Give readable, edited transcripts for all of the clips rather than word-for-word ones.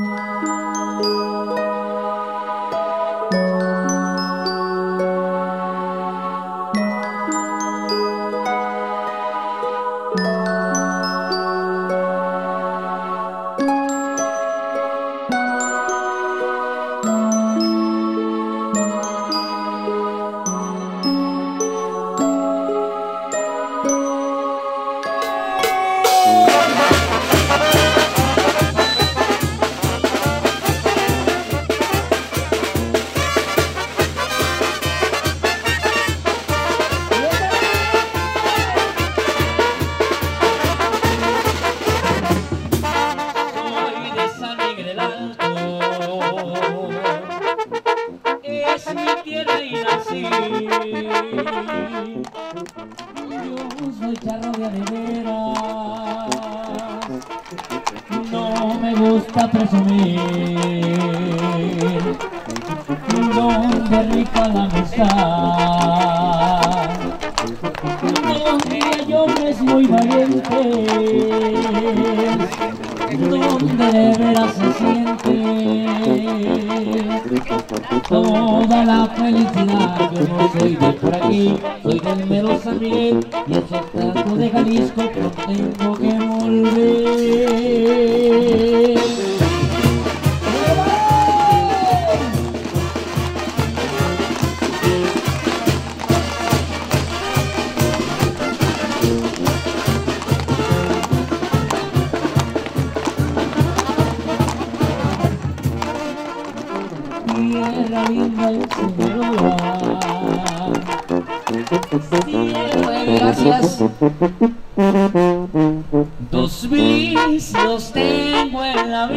Dos vicios tengo en la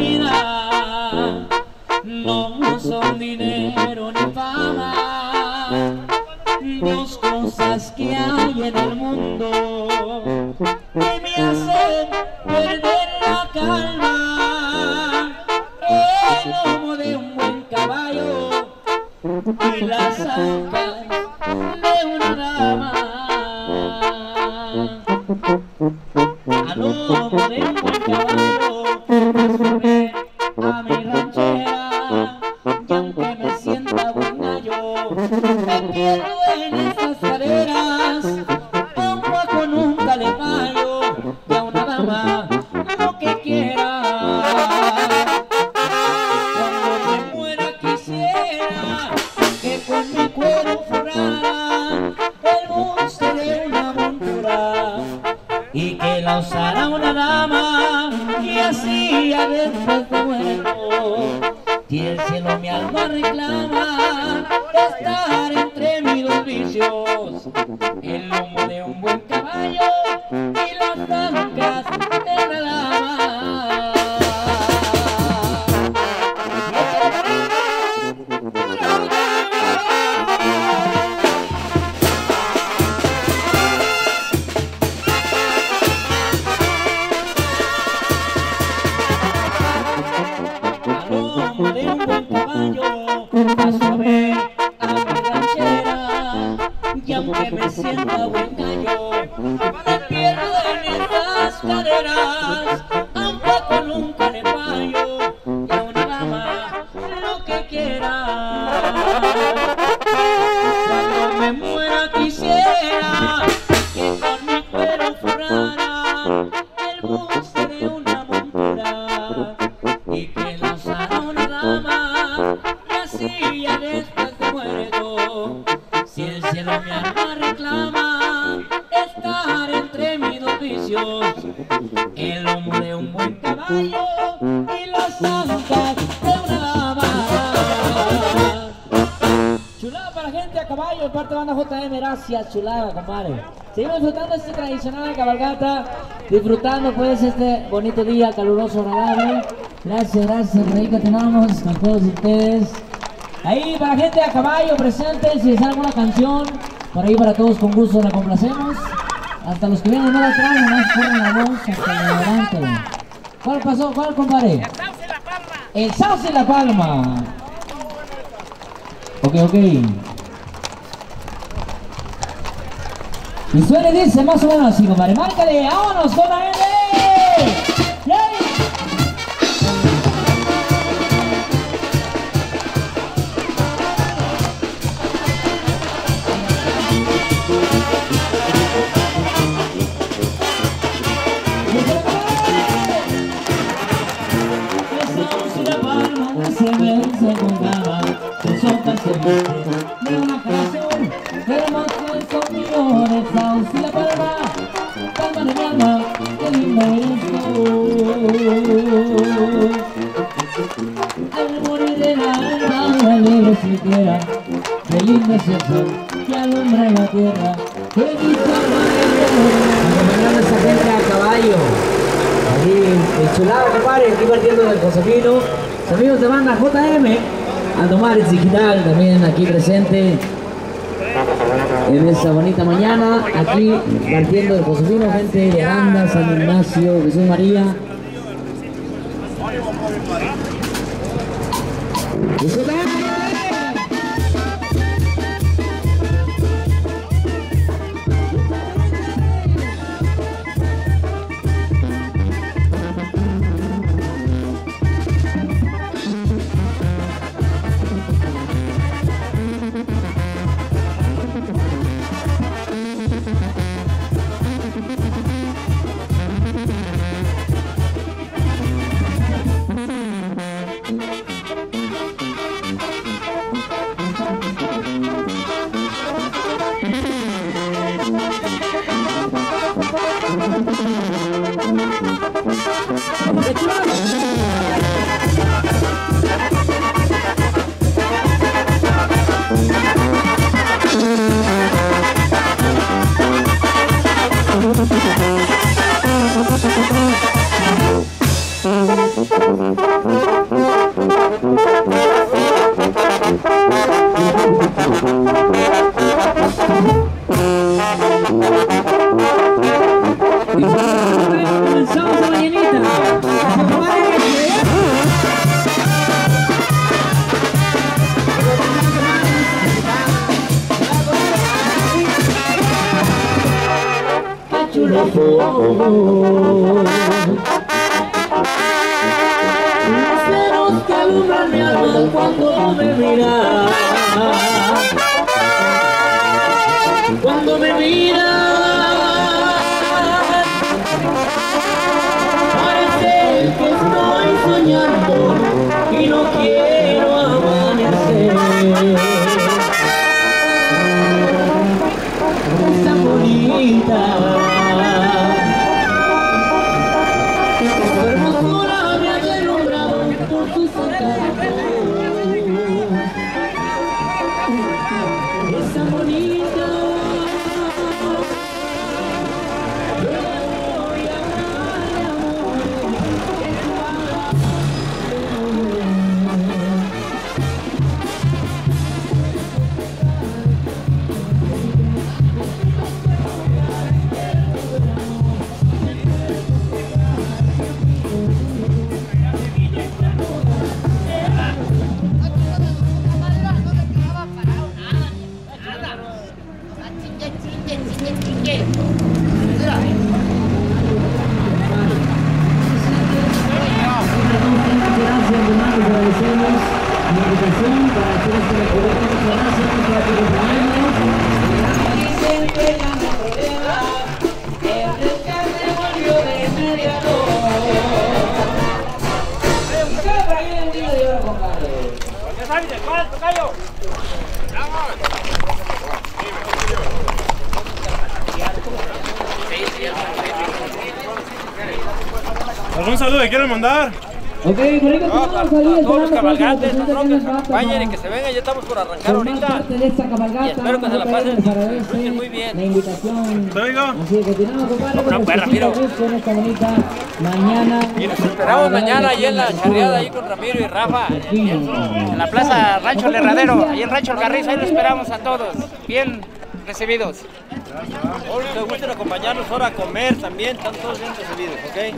vida, no son dinero ni fama, dos cosas que hay en el mundo que me hacen perder la calma: el lomo de un buen caballo y las ancas de una dama. Al lomo de un buen caballo subiré a mi ranchera, y aunque me sienta buen gallo, me pierdo en estas caderas. A un cuaco nunca le fallo, y a una dama lo que quiera. Cuando me muera quisiera que con mi cuero forrara el buste de una montura, y que la usara una dama, y así a veces de muerto. Si el cielo mi alma reclama estar entre mis dos vicios: el lomo de un buen caballo y las ancas de una dama. De un buen caballo paso a ver a mi ranchera, y aunque me sienta buen gallo, me pierdo en estas caderas. A un poco nunca le fallo, y a una dama lo que quiera. Cuando me muera quisiera que con mi cuero forrara el buste de una montura, y que la usara una dama, y así ya después de muerto. Si el cielo mi alma reclama estar entre mis dos vicios: el lomo de un buen caballo y las ancas de una dama. Chulada para la gente a caballo, de parte de banda JM, gracias, chulada, compadre. Seguimos disfrutando esta tradicional cabalgata, disfrutando pues este bonito día caluroso, agradable. Gracias, gracias, por ahí continuamos con todos ustedes. Ahí para la gente a caballo presente, si les alguna canción, por ahí para todos con gusto la complacemos. Hasta los que vienen no la traen, nomás ponen la voz hasta el adelante. ¿Cuál pasó? ¿Cuál, compadre? El Sauce y la Palma. Ok, ok. Y suena y dice más o menos así, compadre. Márcale, vámonos, JM. ¡Yay! se vence con gama, son canciones de una canción, hermoso el sonido de Fausto y la palma, palma de mi alma, qué lindo eres tú. Al morir de la alma, me alegro siquiera, qué lindo es el sol que alumbra la tierra, que dice acompañando a esa gente a caballo. Aquí el chulado, compadre, aquí partiendo del Josefino. Los amigos de banda JM, Aldomares Digital también aquí presente en esta bonita mañana. Aquí partiendo del Josefino, gente de Aranda, San Ignacio, Jesús María. Luceros que alumbran mi alma cuando me miras, cuando me miras, parece que estoy soñando y no quiero amanecer. Es tan bonita. ¿Algún saludo que quieran mandar? Ok, por a todos los cabalgantes, no, que nos acompañen y que se vengan, ya estamos por arrancar ahorita. Y espero que se la pasen muy bien. La invitación. ¿Te digo? Así que continuamos, compadre. No, pues, Ramiro. En esta bonita mañana. Y nos esperamos mañana ahí en la charreada, ahí con Ramiro y Rafa, en la plaza Rancho El Herradero, ahí en Rancho El Garriz, ahí los esperamos a todos, bien recibidos. Hoy les gusta acompañarnos ahora a comer también, están todos bien recibidos,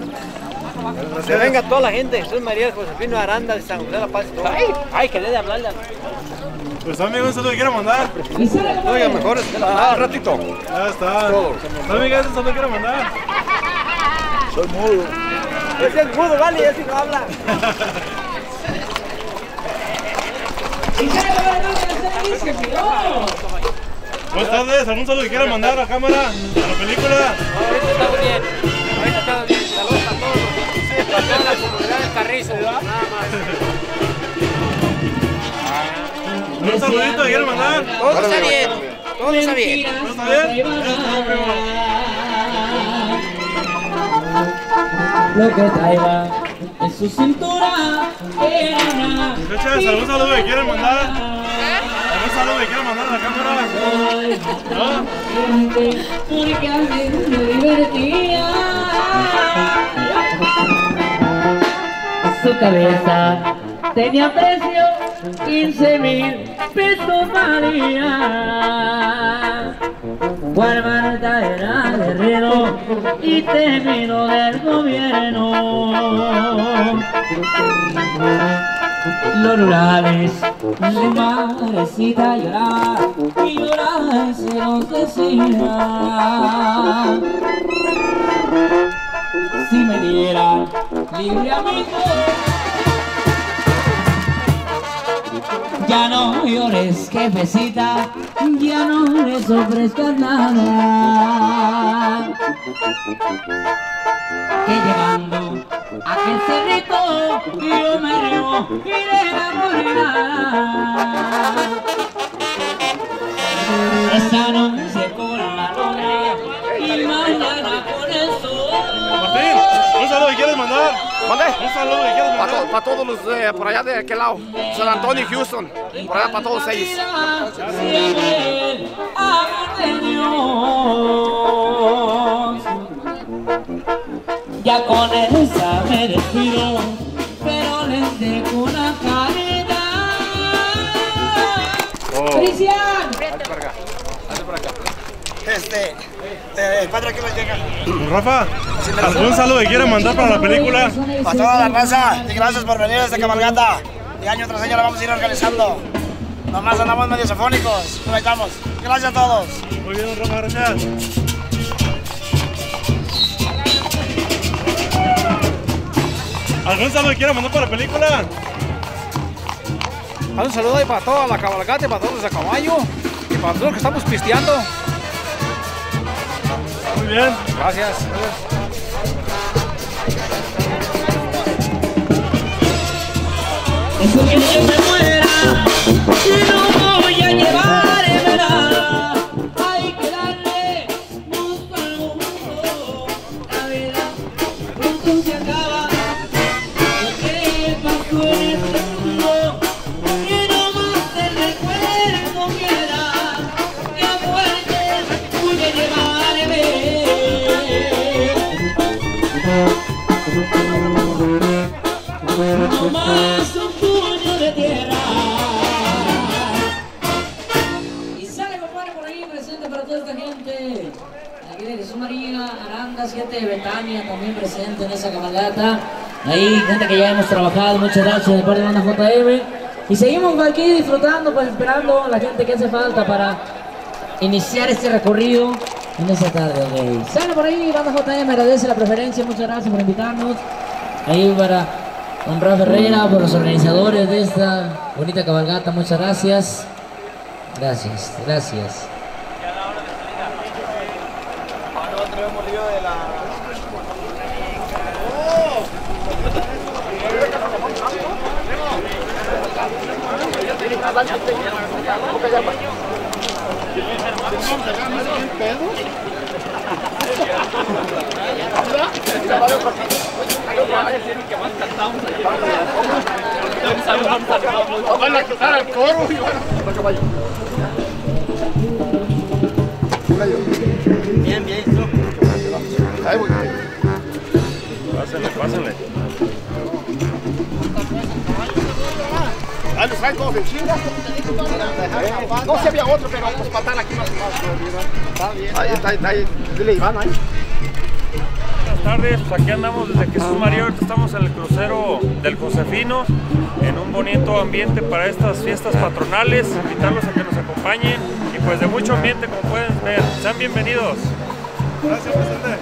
¿ok? Que venga toda la gente, Jesús María, Josefino Aranda, de San José de la Paz. Ay, que le de hablarle. Pues amigo, un saludo que quieran mandar. Oiga, mejor es un ratito. Ya está. Amiga, un saludo que quieran mandar. Soy mudo. Ese es mudo, vale, ese no habla. Buenas tardes, ¿algún saludo que quieran mandar a cámara, a la película? Ahorita estamos bien, ahorita estamos bien. Saludos a todos. Para toda la comunidad del Carrizo, nada más. ¿Un saludito que quieren mandar? Todo está bien. Todo está bien. ¿No está bien? Lo que traía en su cintura era una... Muchachas, ¿algún saludo que quieren mandar? ¿Algún saludo que quieren mandar a la cámara? ¿No? Porque a mí me divertía. Su cabeza tenía precio 15,000 pesos valía. Juan Marta era guerrero y temido del gobierno. Los rurales, su madrecita lloraba y lloraba y se los decía. Si me dieran libre amigo, ya no llores, jefecita, ya no les ofrezcas nada. Que llegando a aquel cerrito, yo me río y de la morena. Esta noche con la luna y mañana con el sol. Martín, ¿un saludo que quieres mandar? ¿Dónde? ¿Un saludo que quieres mandar? Para todos los por allá de aquel lado, San Antonio y Houston, por allá para todos ellos. Siempre amor de Dios. Ya con esa me despido, pero les dejo una carita. ¡Cristian! Padre, ¿qué nos llega? Rafa, ¿algún saludo que quieren mandar para la película? Para toda la raza, y gracias por venir a esta cabalgata. Y año tras año la vamos a ir organizando. Nomás andamos medio sofónicos, pero ahí estamos. Gracias a todos. Muy bien, Rafa, gracias. ¿Algún saludo que quieran mandar para la película? Un saludo ahí para toda la cabalgata, para todos los de caballo y para todos los que estamos pisteando. Muy bien. Gracias. Eso que yo me muera y no voy a llevarme nada. Hay que darle gusto al mundo. La vida pronto se acaba. Lo que pasó en este mundo, que no más te recuerdo quiera. Que a muerte voy a llevarme. No más un puño de tierra. Y sale compadre por ahí presente para toda esta gente. Aquí de Jesús María, Aranda, 7 de Betania también presente en esa cabalgata. Ahí gente que ya hemos trabajado, muchas gracias de parte de Banda JM. Y seguimos aquí disfrutando, pues esperando a la gente que hace falta para iniciar este recorrido en esta tarde. Okay. Sale por ahí Banda JM, agradece la preferencia, muchas gracias por invitarnos. Ahí para don Rafa Herrera, por los organizadores de esta bonita cabalgata, muchas gracias. Gracias, gracias. Van a quitar al coro y Bien, bien. Pásenle, pásenle. ahí los traen todos en chinga. No sé si había otro, pero pues para estar aquí más. Está bien. Ahí, dile Iván ahí. Buenas tardes, pues aquí andamos desde Jesús María, ahorita estamos en el crucero del Josefino, en un bonito ambiente para estas fiestas patronales, invitarlos a que nos acompañen y pues de mucho ambiente como pueden ver, sean bienvenidos. Gracias, presidente.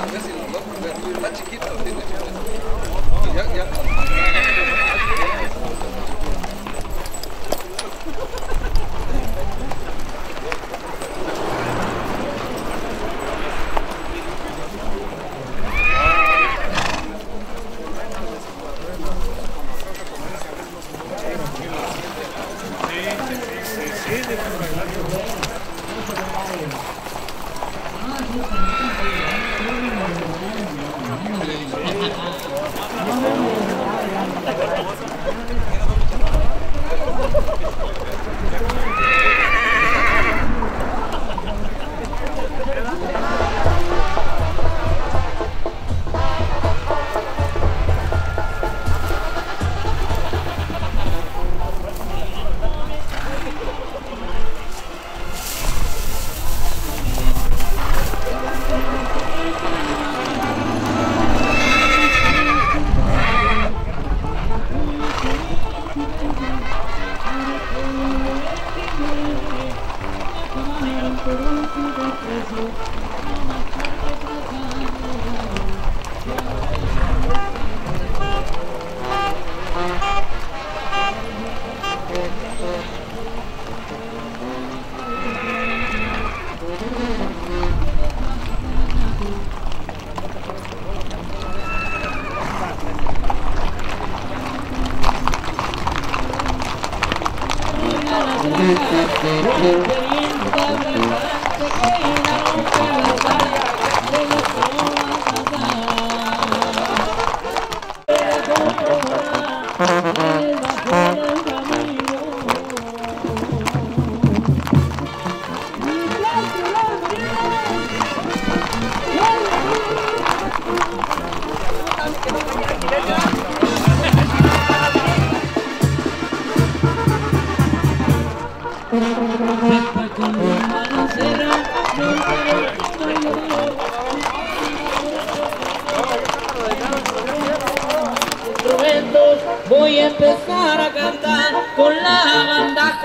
Voy a empezar a cantar con la banda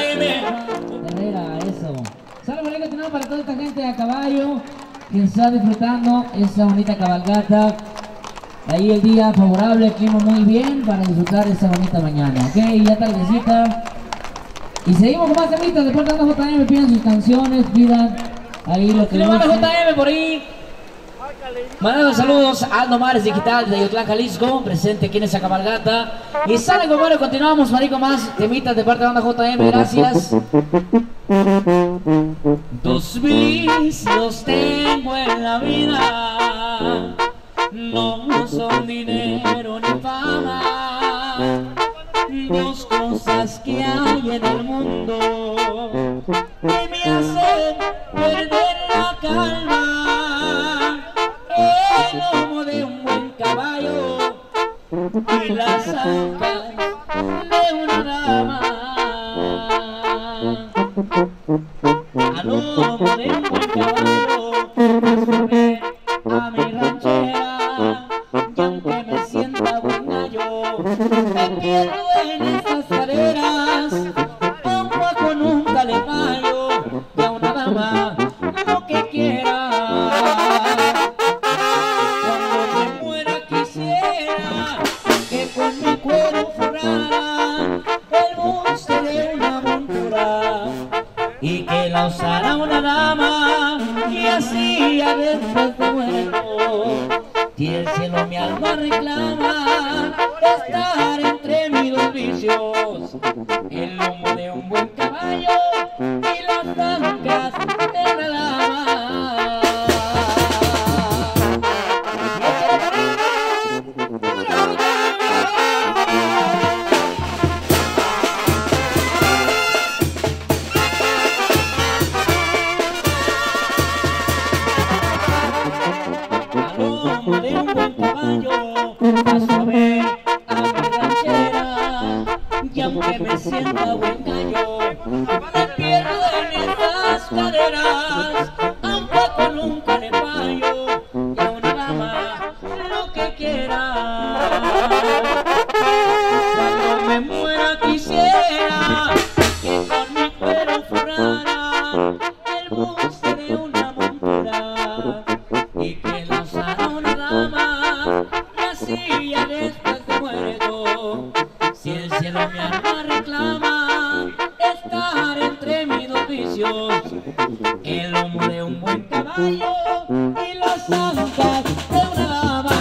JM. Herrera, eso. Saludos muy continuamos para toda esta gente a caballo que está disfrutando esa bonita cabalgata. Ahí el día favorable, el clima muy bien para disfrutar esa bonita mañana. Ok, ya tardecita. Y seguimos con más temitas. Después de la JM piden sus canciones, pidan ahí lo que les guste. JM por ahí. Mandando saludos a Aldo Mares Digital de Yotlán, Jalisco, presente aquí en esa cabalgata. Y sale, compadre, continuamos, marico, más temitas de parte de banda JM, gracias. Dos vicios tengo en la vida, no son dinero ni fama, dos cosas que hay en el mundo que me hacen perder la calma. El lomo de un buen caballo y las ancas de una dama. Al lomo de un buen caballo me subí a mi ranchera, y aunque me sienta buen gallo, me pierdo en estas caderas. A un guaco nunca le fallo, y a una dama lo que quiera. Con mi cuero forrara el buste de una montura y que la usara una dama y así después de muerto. Si el cielo mi alma reclama estar entre mis dos vicios, el lomo de un buen caballo y las ancas de una dama. De un buen caballo, paso a ver a mi ranchera, y aunque me sienta buen gallo, me pierdo en estas caderas. A un poco nunca le fallo, y a una dama lo que quiera. Cuando me muera quisiera que con mi cuero forrara el buste de una montura y que la y las ancas de una dama.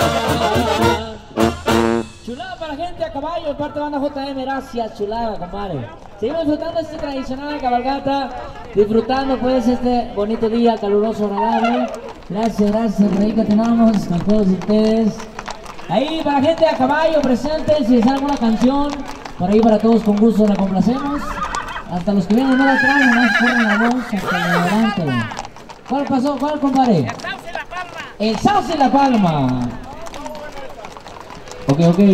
Chulada para la gente a caballo, de parte de banda JM, gracias, chulada, compadre. Seguimos disfrutando esta tradicional cabalgata, disfrutando pues este bonito día, caluroso, agradable. Gracias, gracias, por ahí que tenemos con todos ustedes. Ahí para la gente a caballo presente, si les alguna canción, por ahí para todos con gusto la complacemos. Hasta los que vienen no la traen, nomás ponen la voz hasta el adelante. ¿Cuál pasó? ¿Cuál, compadre? El Sauce y la Palma. El Sauce y la Palma. Ok, ok.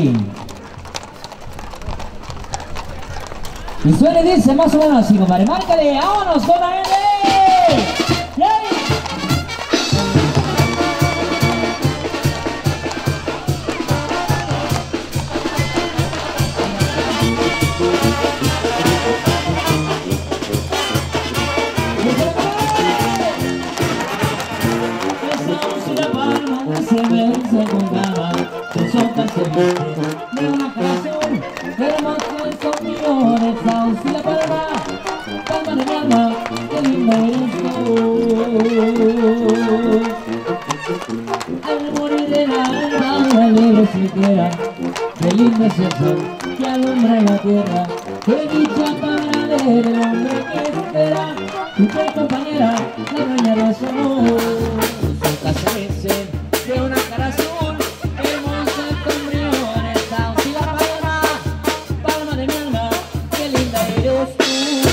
Y suena y dice más o menos así, compadre. Márcale, vámonos con la L. ¡Yay! Se vence con calma, sus hojas se visten de una canción, hermoso el sonido del Sauce y la Palma, palma de mi alma, qué lindo eres tú. Al morir del alma, la alegre siquiera, qué lindo es el sol que alumbra la tierra, qué dicha tan grande del hombre que espera, tu compañera, la dueña de su amor. Sus hojas se vencen de una cara azul, hermosa con brillo en el Sauce y la Palma, palma de mi alma, qué linda eres tú.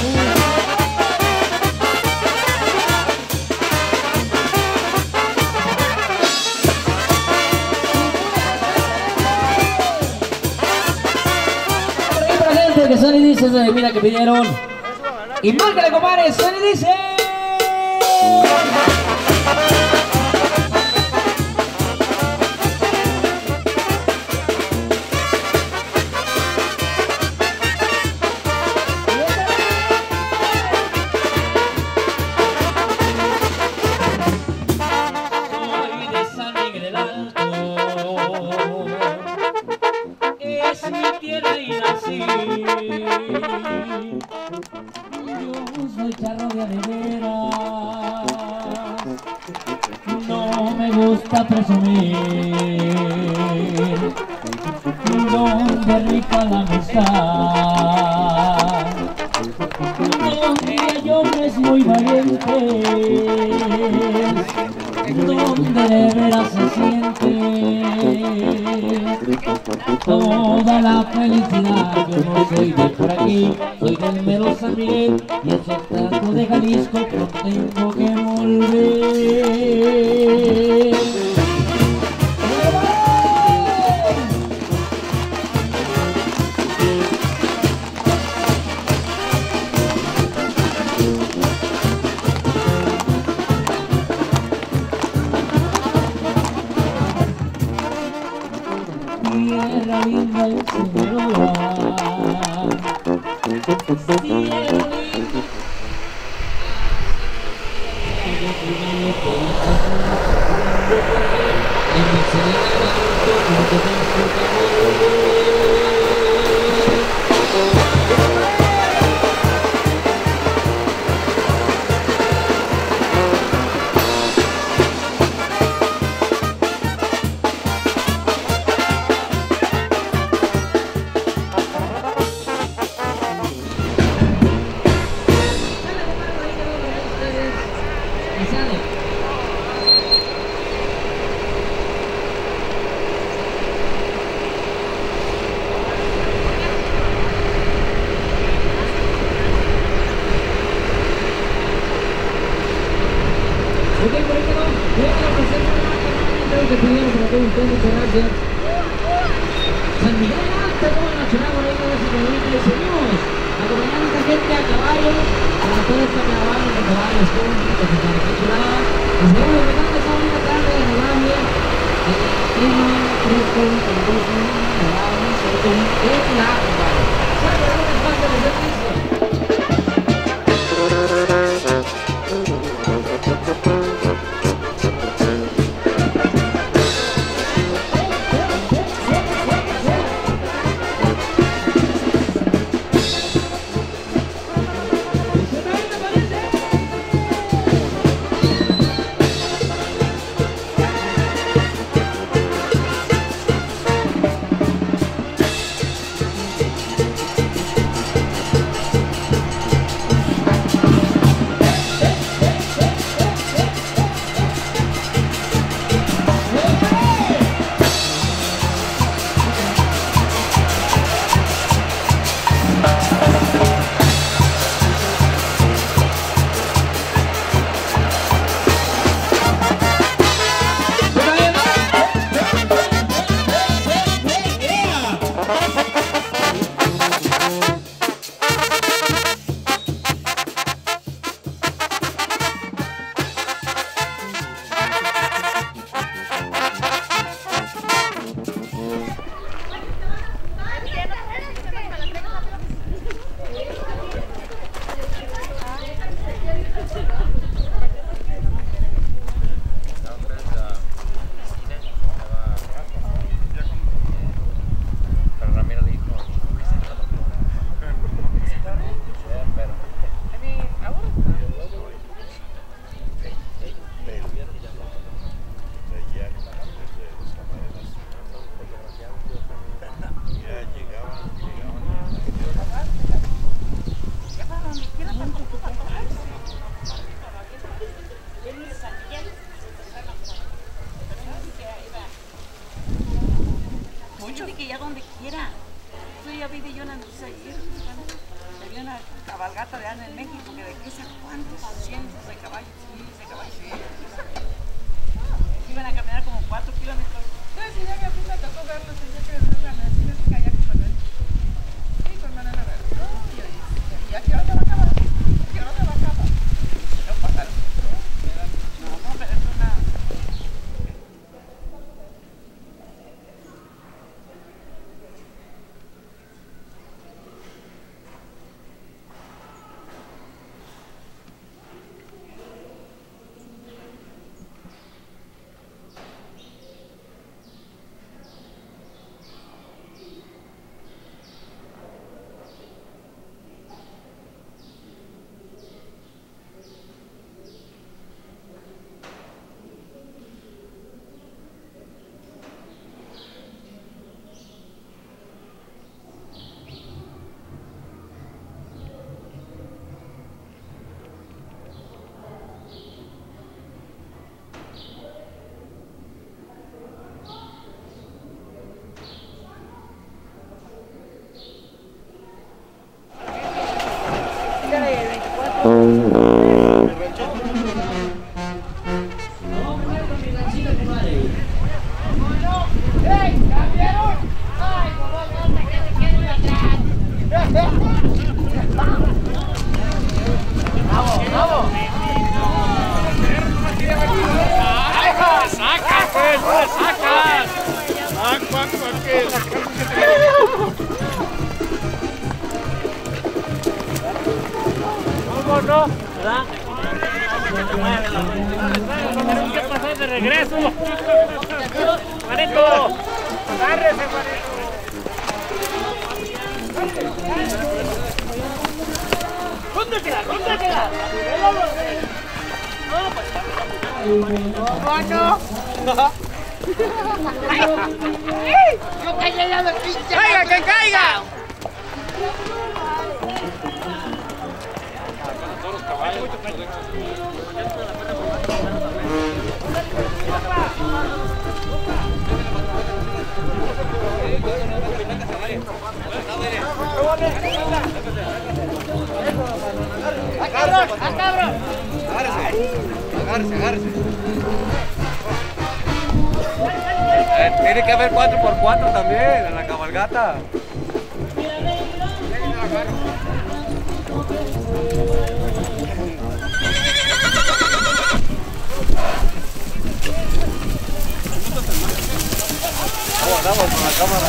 Por ahí para la gente que suena y dice, mira que pidieron. Y márcale, compadre, suena y dice. Es mi tierra y nací. Yo soy charro de veras. No me gusta presumir. Donde rica la amistad. Donde hay hombres muy valientes. Donde de veras se siente toda la felicidad. Yo no soy de por aquí, soy del mero San Miguel, y esos tacos de Jalisco no tengo que volver. Tierra linda en Sinaloa, cielo lindo. San Miguel Alto, como la Chicago, y seguimos acompañando a esta gente a caballo, para toda esta caravana de caballos públicos, que están aquí chuladas. Y seguimos disfrutando esta bonita tarde agradable, clima fresco, caluroso, agradable, sobre todo un helado, compadre. Sabe de un espacio de servicio. gente que ya donde quiera. Yo ya vi de yo noticia ayer. Había una cabalgata de Ana en México que de qué sé cuántos cientos de caballos, miles de caballos. Iban a caminar como 4 kilómetros. Entonces, ya que a mí me tocó verlos el día que me iban a decir que kayak con él. Sí, con Manana Verde. ¿Y a qué hora se va a acabar? ¿A qué hora se va a acabar? No pasaron. No, pero es una... ¿No? ¿Verdad? Tenemos que pasar de regreso. Juanito, agárrese, Juanito. ¿Dónde queda? ¿Dónde queda? ¿Cómo no? ¡Yo caí ya de pinche! ¡Caiga, que caiga! ¡Cabrón! Agárrese. Tiene que haber 4x4 también en la cabalgata. Vamos con la cámara.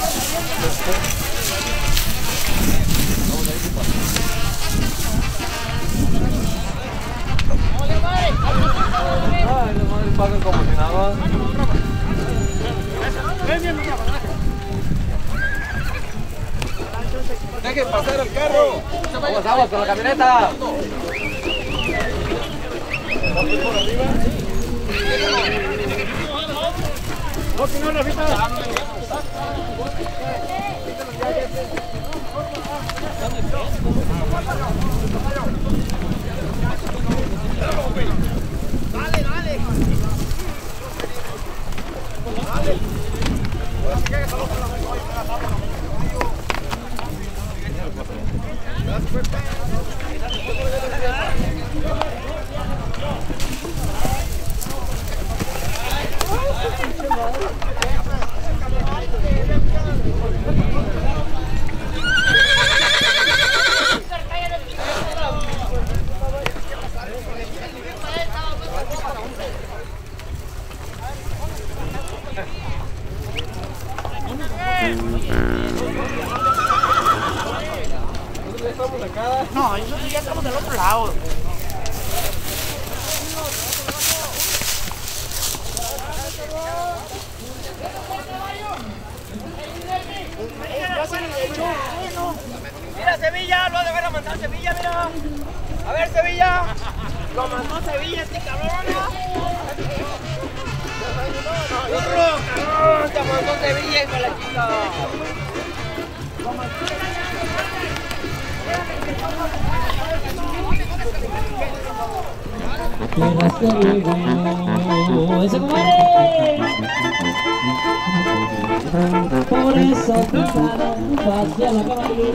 Ay, los madres pasan como si nada. ¡Dejen pasar el carro! ¡Vamos con la camioneta! No, que no, Rafita. No, ya estamos del otro lado. Mira Sevilla, lo ha de haber mandado Sevilla, mira. A ver Sevilla. Lo mandó Sevilla este cabrón, cabrón, te mandó Sevilla, hijo de la chica. Apenas te digo ¡Ese comadre! Por eso cruzaron hacia la caballería.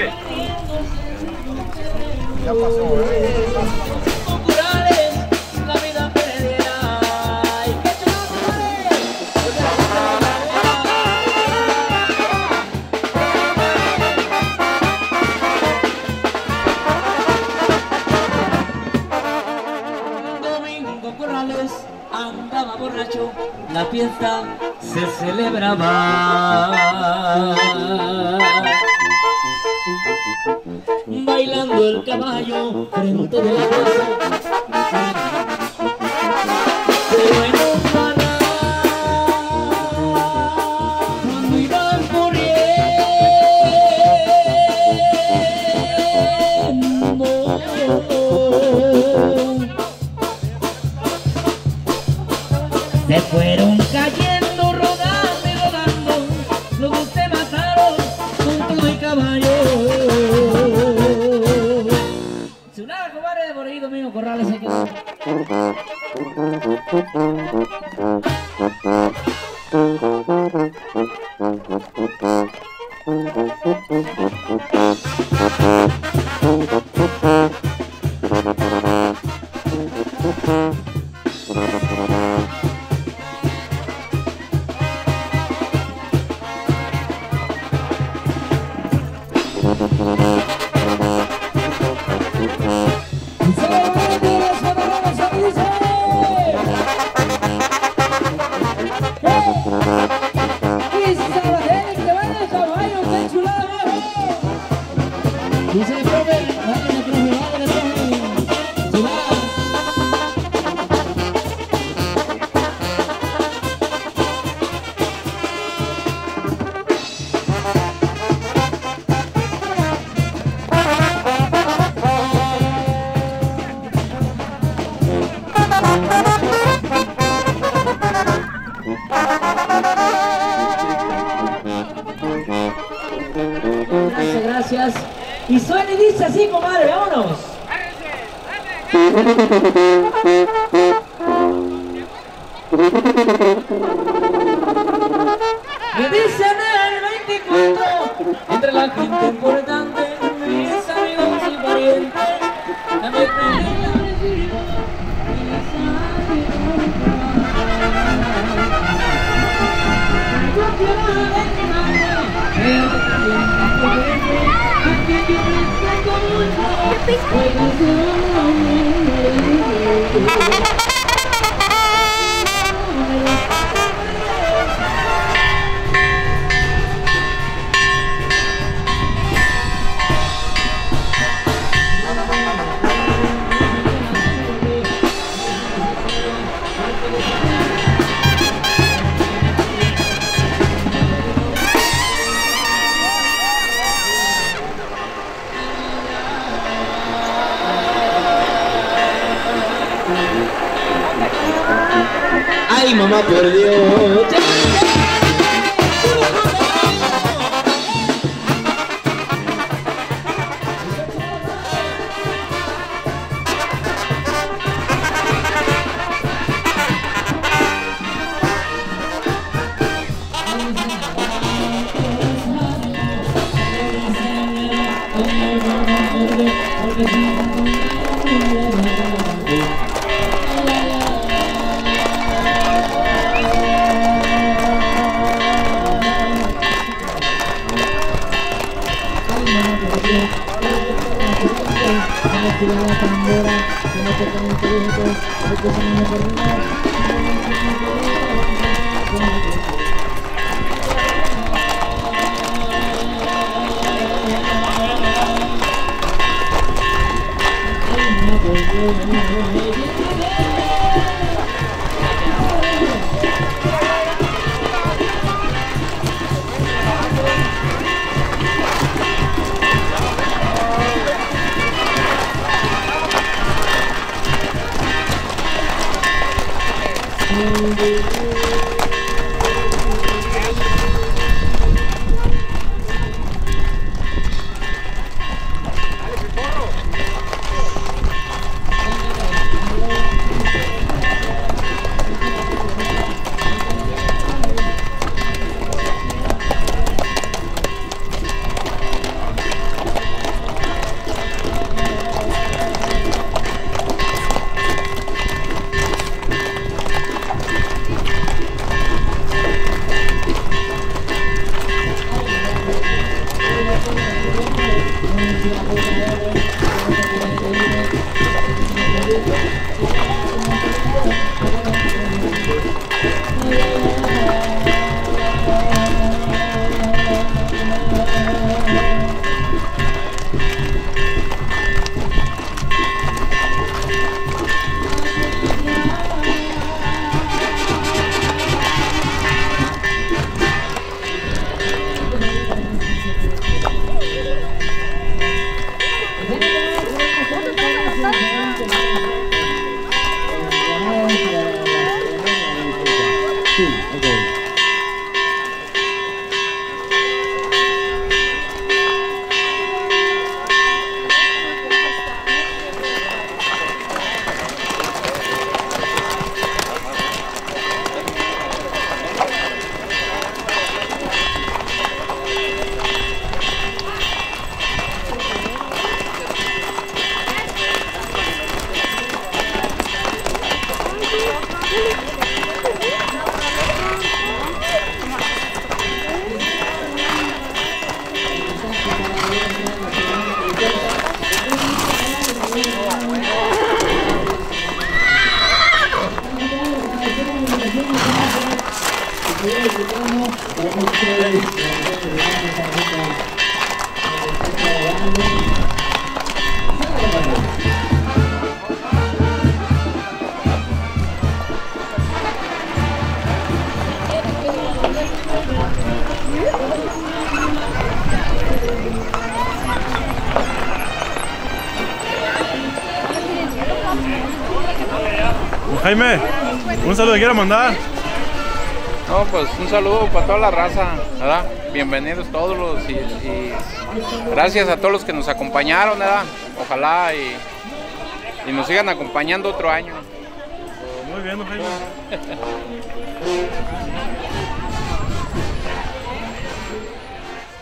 Ya pasó, Culturales, la vida perdiera. ¡Ay, qué chulo, Domingo Corrales andaba borracho, la fiesta se celebraba. Bailando el caballo frente de la casa, pero en un canal cuando iban corriendo se fueron cayendo, rodando y rodando los que usted mataron con todo y caballo. Chulada, comadre, por ahí Domingo Corrales se quedó. Dice el profe, vale, chulada. Gracias. Y suena y dice así, comadre, vámonos. Me dicen el 24, entre la gente importante, mis amigos y parientes, también ay, mamá, por Dios. Jaime, un saludo que quiera mandar. No, pues un saludo para toda la raza, ¿verdad? Bienvenidos todos los y gracias a todos los que nos acompañaron, ¿verdad? Ojalá y nos sigan acompañando otro año. Muy bien, Jaime.